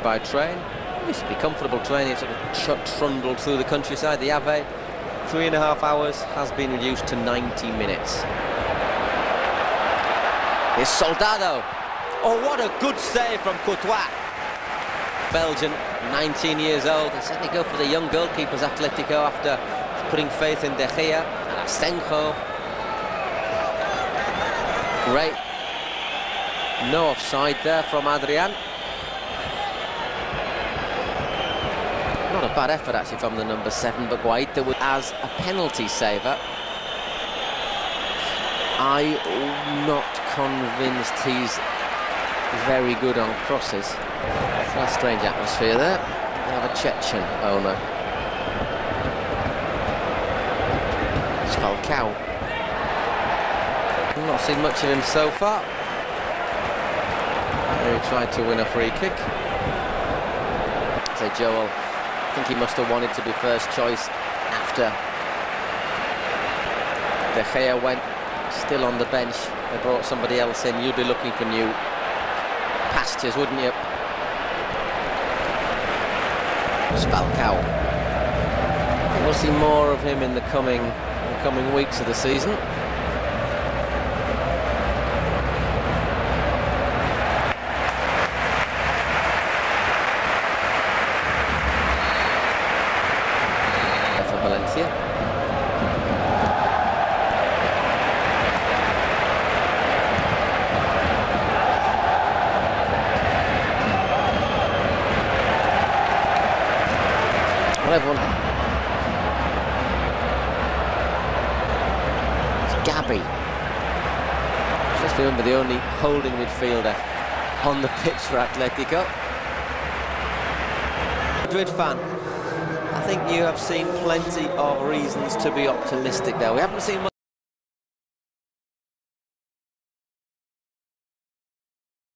by train. It used to be comfortable training, sort of trundled through the countryside. The Ave, 3.5 hours, has been reduced to 90 minutes. Here's Soldado. Oh, what a good save from Courtois. Belgian, 19 years old. They certainly go for the young goalkeepers, Atletico, after putting faith in De Gea and Asenjo. Great. No offside there from Adrian. Not a bad effort actually from the number 7, but Guaita was as a penalty saver. I'm not convinced he's very good on crosses. It's a strange atmosphere there. They have a Chechen owner. It's Falcao. I've not seen much of him so far. He tried to win a free kick. Say Joel, I think he must have wanted to be first choice after De Gea went. Still on the bench. They brought somebody else in. You'd be looking for new pastures, wouldn't you? Falcao. We'll see more of him in the coming weeks of the season. For Valencia. Everyone. It's Gabby. Just remember, the only holding midfielder on the pitch for Atletico. Madrid fan, I think you have seen plenty of reasons to be optimistic there. We haven't seen much